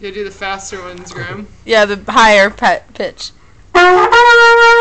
You gotta do the faster ones, Graham. Yeah, the higher pitch.